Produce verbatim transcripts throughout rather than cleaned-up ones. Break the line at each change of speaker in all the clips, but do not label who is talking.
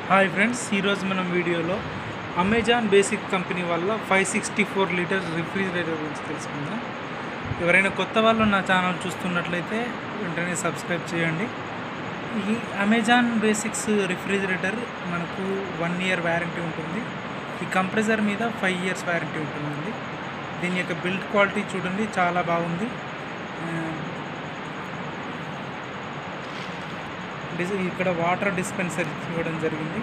Hi friends, ఈరోజు మనం వీడియోలో అమెజాన్ బేసిక్ కంపెనీ వల్ల five sixty four liters refrigerator గురించి తెలుసుకుందాం. ఎవరైనా కొత్త వాళ్ళు నా ఛానల్ చూస్తున్నట్లయితే వెంటనే సబ్స్క్రైబ్ చేయండి. ఈ అమెజాన్ బేసిక్స్ రిఫ్రిజిరేటర్ మనకు వన్ ఇయర్ వ్యారంటీ ఉంటుంది. ఈ కంప్రెసర్ మీద ఫైవ్ ఇయర్స్ వ్యారంటీ ఉంటుందండి. దీని యొక్క బిల్డ్ క్వాలిటీ చూడండి, చాలా బాగుంది. డిజై ఇక్కడ వాటర్ డిస్పెన్సర్ ఇవ్వడం జరిగింది.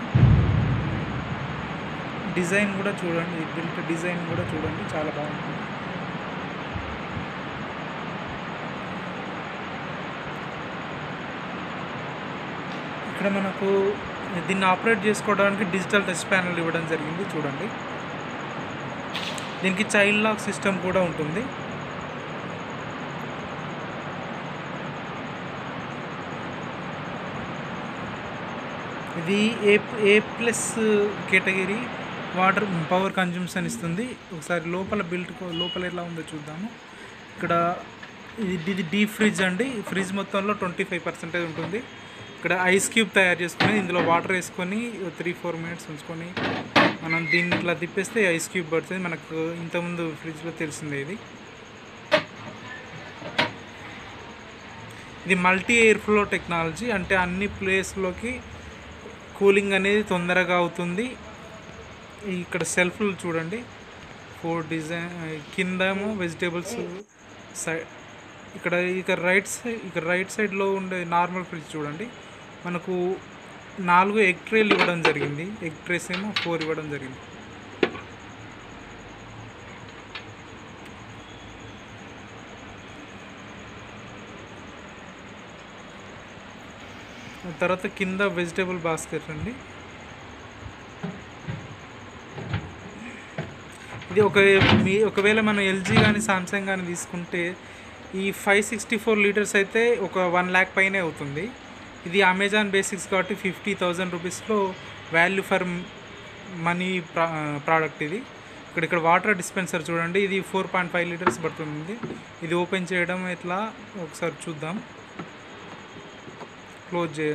డిజైన్ కూడా చూడండి, బిల్ట్ డిజైన్ కూడా చూడండి, చాలా బాగుంటుంది. ఇక్కడ మనకు దీన్ని ఆపరేట్ చేసుకోవడానికి డిజిటల్ టచ్ ప్యానెల్ ఇవ్వడం జరిగింది. చూడండి, దీనికి చైల్డ్ లాక్ సిస్టమ్ కూడా ఉంటుంది. ఇది A A plus category water power consumption ఇస్తుంది. ఒకసారి లోపల బిల్ట్ లోపల ఎలా ఉందో చూద్దాము. ఇక్కడ ఇది ఇది డీప్ ఫ్రిడ్జ్ అండి. ఫ్రిడ్జ్ మొత్తంలో ట్వంటీ ఫైవ్ పర్సెంటేజ్ ఉంటుంది. ఇక్కడ ఐస్ క్యూబ్ తయారు చేసుకొని ఇందులో వాటర్ వేసుకొని త్రీ ఫోర్ మినిట్స్ ఉంచుకొని మనం దీన్ని ఇట్లా తిప్పేస్తే ఐస్ క్యూబ్ పడుతుంది. మనకు ఇంతకుముందు ఫ్రిడ్జ్లో తెలిసిందే. ఇది ఇది మల్టీ ఎయిర్ ఫ్లో టెక్నాలజీ, అంటే అన్ని ప్లేస్లోకి కూలింగ్ అనేది తొందరగా అవుతుంది. ఇక్కడ సెల్ఫ్లు చూడండి, ఫోర్ డిజైన్ కిందేమో వెజిటేబుల్స్ సైడ్. ఇక్కడ ఇక రైట్ సైడ్ ఇక్కడ రైట్ సైడ్లో ఉండే నార్మల్ ఫ్రిడ్జ్ చూడండి, మనకు నాలుగు ఎగ్ ట్రేలు ఇవ్వడం జరిగింది. ఎగ్ ట్రేస్ ఏమో ఫోర్ ఇవ్వడం జరిగింది. తర్వాత కింద వెజిటేబుల్ బాస్కెట్ అండి. ఇది ఒక మీ ఒకవేళ మనం ఎల్జీ కానీ సామ్సంగ్ కానీ తీసుకుంటే ఈ ఫైవ్ సిక్స్టీ ఫోర్ లీటర్స్ అయితే ఒక వన్ ల్యాక్ పైనే అవుతుంది. ఇది అమెజాన్ బేసిక్స్ కాబట్టి ఫిఫ్టీ థౌజండ్ రూపీస్లో వాల్యూ ఫర్ మనీ ప్రా ప్రోడక్ట్ ఇది. ఇక్కడ ఇక్కడ వాటర్ డిస్పెన్సర్ చూడండి, ఇది ఫోర్ పాయింట్ ఫైవ్ లీటర్స్ పడుతుంది. ఇది ఓపెన్ చేయడం ఎట్లా ఒకసారి చూద్దాం. క్లోజ్ చేయ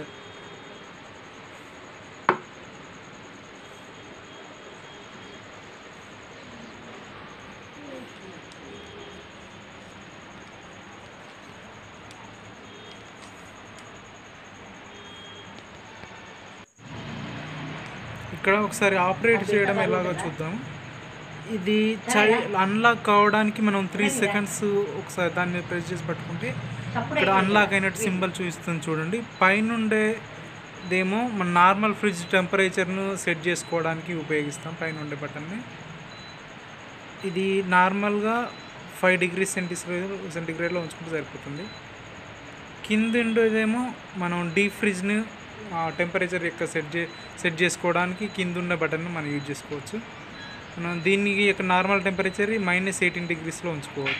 ఇక్కడ ఒకసారి ఆపరేట్ చేయడం ఎలాగో చూద్దాం. ఇది చై అన్లాక్ కావడానికి మనం త్రీ సెకండ్స్ ఒకసారి దాన్ని ప్రెస్ చేసి పట్టుకుంటే ఇక్కడ అన్లాక్ అయినట్టు సింబల్ చూపిస్తుంది చూడండి. పైనుండేదేమో మన నార్మల్ ఫ్రిడ్జ్ టెంపరేచర్ను సెట్ చేసుకోవడానికి ఉపయోగిస్తాం. పైన ఉండే బటన్ని ఇది నార్మల్గా ఫైవ్ డిగ్రీ సెంటిగ్రేడ్ సెంటిగ్రేడ్లో ఉంచుకుంటే సరిపోతుంది. కింద ఉండేదేమో మనం డీప్ ఫ్రిడ్జ్ని టెంపరేచర్ యొక్క సెట్ చే సెట్ చేసుకోవడానికి కింద ఉన్న బటన్ను మనం యూజ్ చేసుకోవచ్చు. మనం దీన్ని యొక్క నార్మల్ టెంపరేచర్ మైనస్ ఎయిటీన్ డిగ్రీస్లో ఉంచుకోవాలి.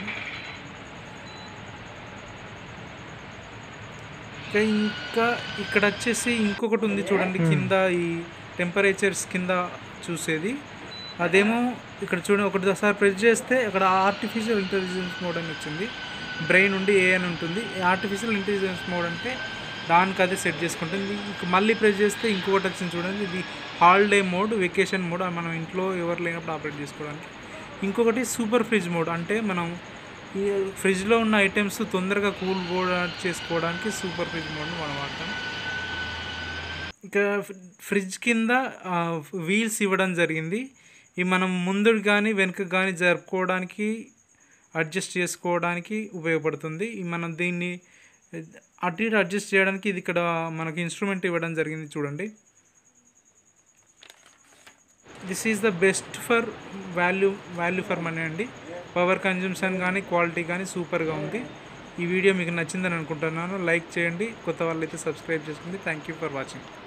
ఇంకా ఇక్కడ వచ్చేసి ఇంకొకటి ఉంది చూడండి, కింద ఈ టెంపరేచర్స్ కింద చూసేది. అదేమో ఇక్కడ చూడండి, ఒకటిసారి ప్రెస్ చేస్తే అక్కడ ఆర్టిఫిషియల్ ఇంటెలిజెన్స్ మోడ్ అని వచ్చింది. బ్రెయిన్ ఉండి ఏ అని ఉంటుంది. ఆర్టిఫిషియల్ ఇంటెలిజెన్స్ మోడ్ అంటే దానికి అదే సెట్ చేసుకుంటుంది. మళ్ళీ ప్రెస్ చేస్తే ఇంకొకటి వచ్చింది చూడండి, ఇది హాలిడే మోడ్, వెకేషన్ మోడ్, మనం ఇంట్లో ఎవరు లేనప్పుడు ఆపరేట్ చేసుకోవడానికి. ఇంకొకటి సూపర్ ఫ్రిడ్జ్ మోడ్, అంటే మనం ఈ ఫ్రిడ్జ్లో ఉన్న ఐటమ్స్ తొందరగా కూల్ కూడా చేసుకోవడానికి సూపర్ ఫ్రిడ్జ్ మోడ్ను మనం వాడతాం. ఇక ఫ్రిడ్జ్ కింద వీల్స్ ఇవ్వడం జరిగింది. ఇవి మనం ముందుకు కానీ వెనుకకు కానీ జరుపుకోవడానికి, అడ్జస్ట్ చేసుకోవడానికి ఉపయోగపడుతుంది. మనం దీన్ని అటు ఇటు అడ్జస్ట్ చేయడానికి ఇది ఇక్కడ మనకి ఇన్స్ట్రుమెంట్ ఇవ్వడం జరిగింది చూడండి. This is the best for value value for money అండి. పవర్ కన్జ్యూమ్షన్ కానీ క్వాలిటీ కానీ సూపర్గా ఉంది. ఈ వీడియో మీకు నచ్చిందని అనుకుంటున్నాను. లైక్ చేయండి, కొత్త వాళ్ళైతే సబ్స్క్రైబ్ చేసుకోండి. Thank you for watching.